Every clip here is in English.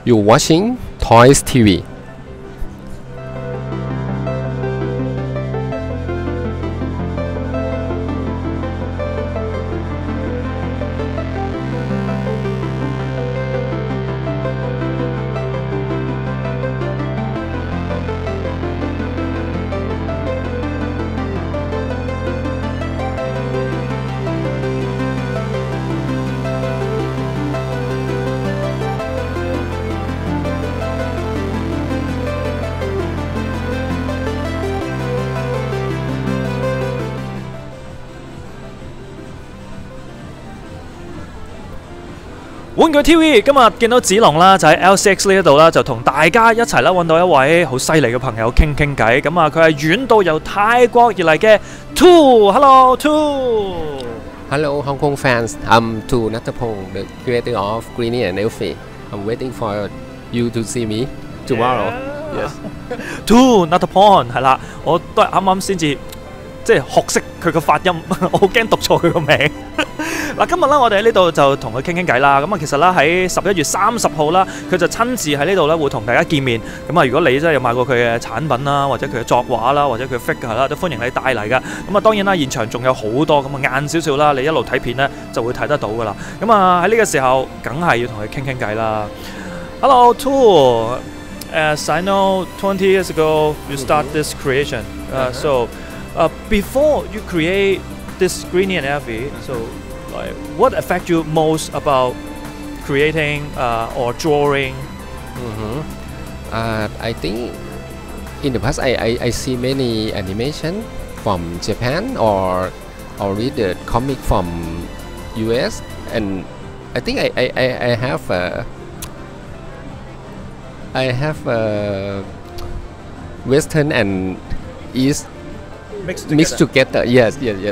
You're watching Toys TV. 玩具 TV 今日見到子龍啦，就喺 LCX 呢一度啦，就同大家一齊啦揾到一位好犀利嘅朋友傾傾偈。咁啊，佢係遠道由泰國而嚟嘅 Two。Hello Two。 Hello Hong Kong fans. I'm Tu Nattapong, the creator of Greenie and Elfie. I'm waiting for you to see me tomorrow. Yes. Two Nattapong 係啦，我都係啱啱先至即係學識佢個發音，我好驚讀錯佢個名。嗱，今日啦，我哋喺呢度就同佢傾傾偈啦。咁啊，其實啦喺11月30號啦，佢就親自喺呢度咧會同大家見面。咁啊，如果你真係有買過佢嘅產品啦，或者佢嘅作畫啦，或者佢嘅 figure 啦，都歡迎你帶嚟噶。咁啊，當然啦，現場仲有好多，咁啊晏少少啦，你一路睇片咧就會睇得到噶啦。咁啊喺呢個時候，梗係要同佢傾傾偈啦。Hello Two, as I know, 20 years ago you start this creation. So before you create this Greenie and Elfie, so what affect you most about creating or drawing? I think in the past I see many animation from Japan or read the comic from US, and I think I have Western and East mixed together. Yes.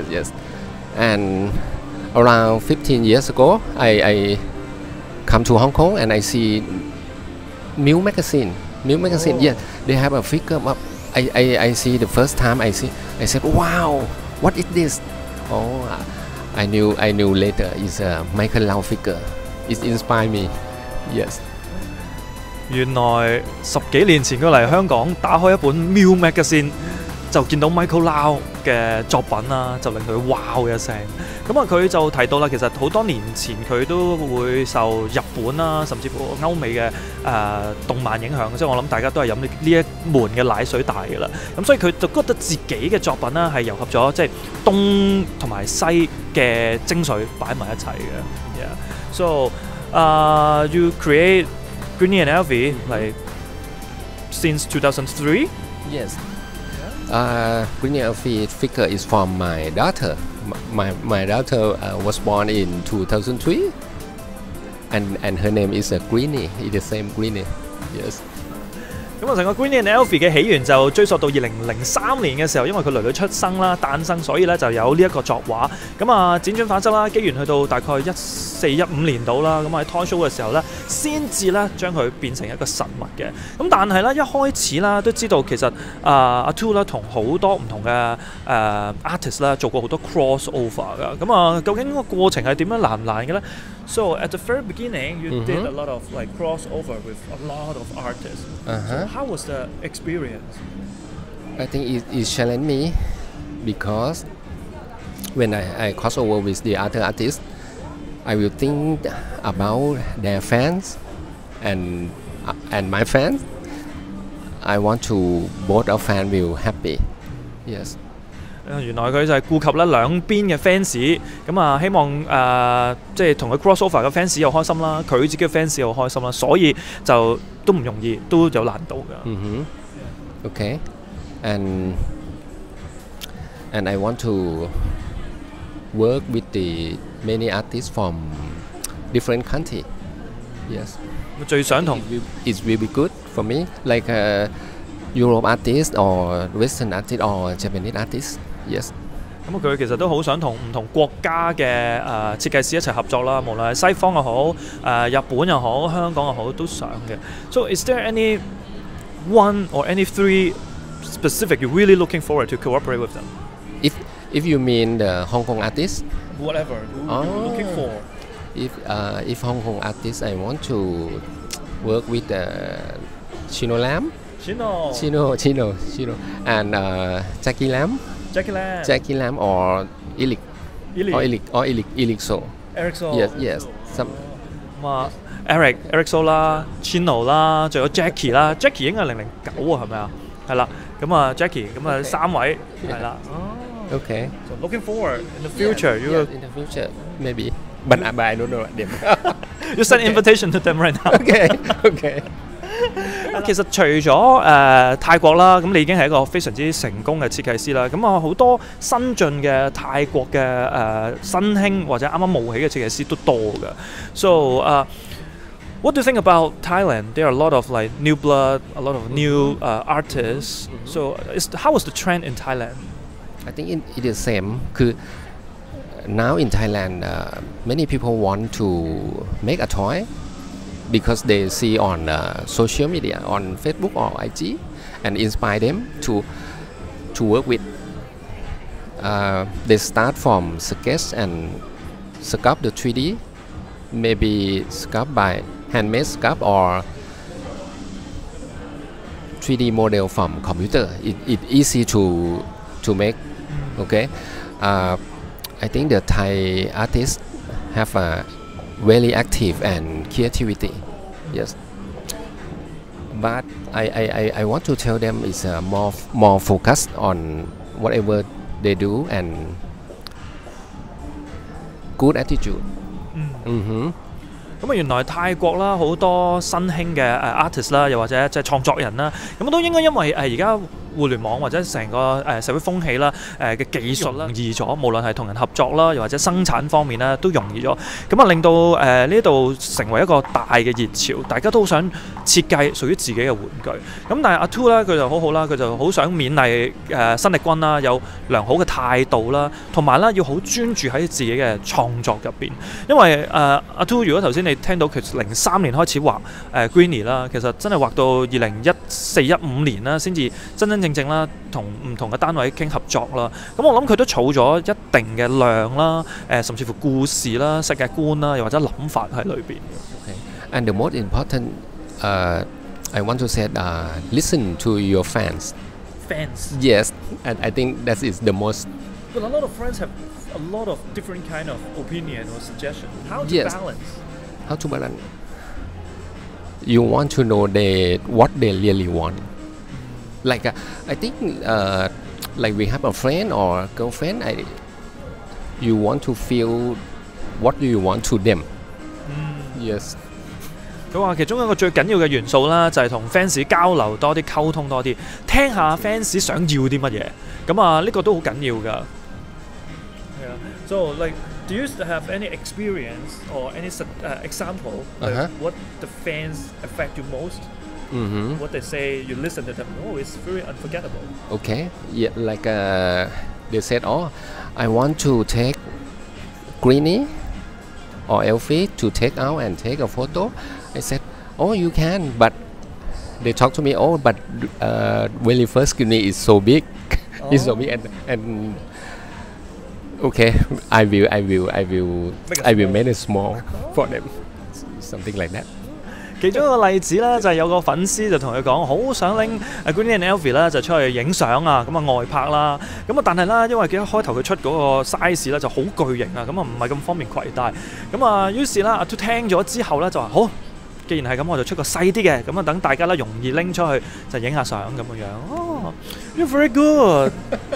And around 15 years ago, I come to Hong Kong and I see New Magazine. Oh. Yes, they have a figure up. I see the first time I said, wow, what is this? Oh, I knew later it's a Michael Lau figure. It inspired me. Yes. 原來10幾年前佢嚟香港打開一本 New Magazine 就見到 Michael Lau 嘅作品啦，就令佢 wow 一聲。咁啊，佢就提到啦，其實好多年前佢都會受日本啦，甚至乎歐美嘅動漫影響，即係我諗大家都係飲呢一門嘅奶水大嘅啦。咁所以佢就覺得自己嘅作品啦係糅合咗即係東同埋西嘅精髓擺埋一齊嘅。Yeah. So you create Greenie and Elfie like since 2003? Yes. Greenie and Elfie figure is from my daughter. My daughter was born in 2003, and her name is Greenie. It's the same Greenie. Yes. 咁啊，成個 Greenie and Elfie 嘅起源就追溯到2003年嘅時候，因為佢女出生啦、誕生，所以咧就有呢一個作畫。咁啊，輾轉反側啦，機緣去到大概14、15年度啦，咁喺 Toy Show 嘅時候咧，先至咧將佢變成一個實物嘅。咁但係咧一開始啦，都知道其實阿 Two 啦同好多唔同嘅artist 啦做過好多 crossover 噶。咁啊，究竟個過程係點樣難唔難嘅咧？So at the very beginning, you did a lot of like crossover with a lot of artists. So how was the experience? I think it challenged me because when I cross over with the other artists, I will think about their fans and my fans. I want to both our fans will happy. Yes. 原來佢就係顧及咧兩邊嘅 fans， 咁啊希望即係同佢 crossover 嘅 fans 又開心啦，佢自己嘅 fans 又開心啦，所以就都唔容易，都有難度㗎。 Okay. And I want to work with the many artists from different country. Yes. 最想同 it will be good for me, like Europe artist or Western artist or Japanese artist. Yes. 咁佢其實都好想同唔同國家嘅設計師一齊合作啦，無論係西方又好，日本又好，香港又好，都想嘅。So is there any one or any three specific you're really looking forward to cooperate with them? If you mean the Hong Kong artist, whatever you're looking for. If Hong Kong artist, I want to work with Chino Lam, Chino, and Jackie Lam, or Illich, Illich So. Eric So. Yes. Some. 咁啊 Eric So 啦 ，Chino 啦，仲有 Jackie 啦 ，Jackie 應該係009啊，係咪啊？係啦，咁啊 Jackie，咁啊3位係啦。 Okay. So looking forward in the future, you will in the future maybe, but I don't know them. you send invitation to them right now. Okay. 其實除咗泰國啦，咁你已經係一個非常之成功嘅設計師啦。咁啊好多新進嘅泰國嘅新興或者啱啱冒起嘅設計師都多嘅。So what do you think about Thailand? There are a lot of like new blood, a lot of new artists. So how was the trend in Thailand? I think it is same. คือ now in Thailand, many people want to make a toy because they see on social media, on Facebook or IG, and inspire them to work with. They start from sketch and sculpt the 3D, maybe sculpt by handmade sculpt or 3D model from computer. It easy to make. Okay, I think the Thai artists have a very active and creativity. Yes, but I want to tell them is more focused on whatever they do and good attitude. 咁啊，原來泰國啦好多新興嘅artist 啦，又或者即係創作人啦，咁都應該因為而家互聯網或者成個社會風氣啦嘅技術啦容易咗，無論係同人合作啦，又或者生產方面啦都容易咗，咁啊令到呢度成為一個大嘅熱潮，大家都好想設計屬於自己嘅玩具。咁但係阿 Two 咧佢就好好啦，佢就好想勉勵新力軍啦，有良好嘅態度啦，同埋啦要好專注喺自己嘅創作入邊。因為阿 Two 如果頭先你聽到佢03年開始畫Greenie 啦，其實真係畫到2014-15年啦，先至真正啦，同唔同嘅單位傾合作啦。咁我諗佢都儲咗一定嘅量啦，甚至乎故事啦、世界觀啦，又或者諗法喺裏邊。Okay. And the most important, I want to say, listen to your fans. Fans. Yes, and I think that is the most. But a lot of friends have a lot of different kind of opinion or suggestion. How to balance? How to balance? You want to know what they really want. Like I think like we have a friend or girlfriend, you want to feel what do you want to them. Yes. 佢話其中一個最緊要嘅元素啦，就係同 fans 交流多啲、溝通多啲，聽下 fans 想要啲乜嘢。咁啊，呢個都好緊要㗎。Yeah. So like, do you have any experience or any example like what the fans affect you most? What they say, you listen to them. Oh, it's very unforgettable. Okay, yeah, like they said, oh, I want to take Greenie or Elfie to take out and take a photo. I said, oh, you can, but they talk to me. Oh, but very first Greenie is so big, it's so big, and okay, I will make it small for them, something like that. 其中一個例子咧，就係有個粉絲就同佢講，好想拎Greenie and Elfie 咧就出去影相啊，咁啊外拍啦，咁啊但係啦，因為一開頭佢出嗰個 size 咧就好巨型啊，咁啊唔係咁方便攜帶，咁啊於是啦，阿 Two 聽咗之後咧就話好，既然係咁，我就出個細啲嘅，咁啊等大家咧容易拎出去就影下相咁樣樣。哦 ，You're very good.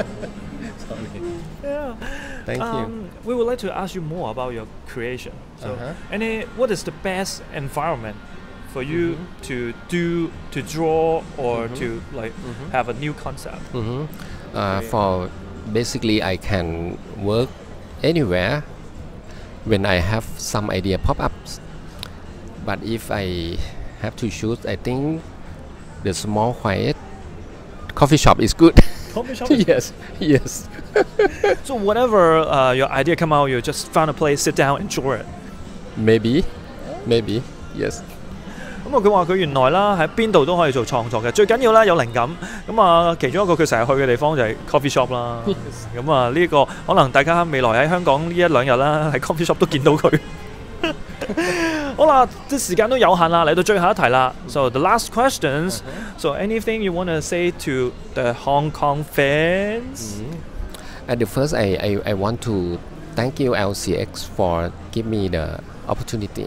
Yeah. Thank you. We would like to ask you more about your creation. So, what is the best environment for you to draw or to like have a new concept? For basically, I can work anywhere when I have some idea pop-ups. But if I have to choose, I think the small, quiet coffee shop is good. Coffee shop? Yes. So whatever your idea come out, you just found a place, sit down and draw it. Maybe, yes. 咁啊，佢話佢原來啦喺邊度都可以做創作嘅，最緊要咧有靈感。咁啊，其中一個佢成日去嘅地方就係 coffee shop 啦。咁啊，呢個可能大家未來喺香港呢一兩日啦，喺 coffee shop 都見到佢。 好啦，啲時間都有限啦，嚟到最後一題啦。So the last questions. So anything you want to say to the Hong Kong fans? At the first, I want to thank you LCX for give me the opportunity.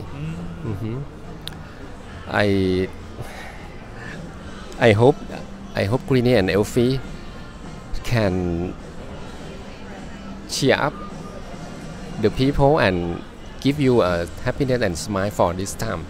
I hope Greenie and Elfie can cheer up the people and give you a happiness and smile for this time.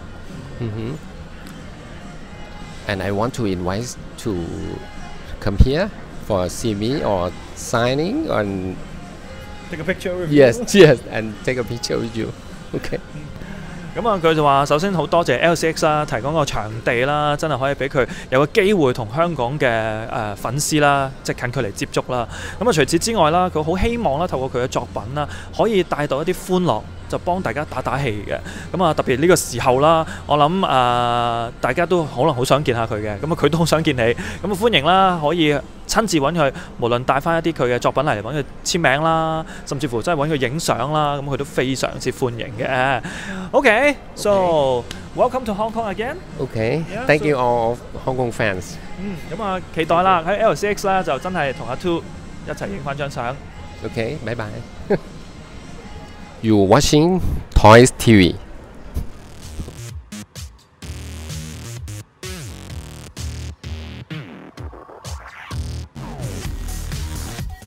And I want to invite to come here for see me or signing on. Take a picture with you. Yes, and take a picture with you. Okay. 咁啊，佢就話首先好多謝 LCX 啦，提供個場地啦，真係可以俾佢有個機會同香港嘅粉絲啦，即係近距離接觸啦。咁啊，除此之外啦，佢好希望啦，透過佢嘅作品啦，可以帶到一啲歡樂，就幫大家打打氣嘅。咁啊，特別呢個時候啦，我諗大家都可能好想見下佢嘅，咁啊佢都好想見你，咁啊歡迎啦，可以親自揾佢，無論帶翻一啲佢嘅作品嚟揾佢簽名啦，甚至乎真係揾佢影相啦，咁佢都非常之歡迎嘅。Okay, so welcome to Hong Kong again. Okay, thank you all Hong Kong fans. 咁啊期待啦，喺 LCX 啦就真係同阿 Two 一齊影翻張相。 Okay, bye bye. You watching Toys TV.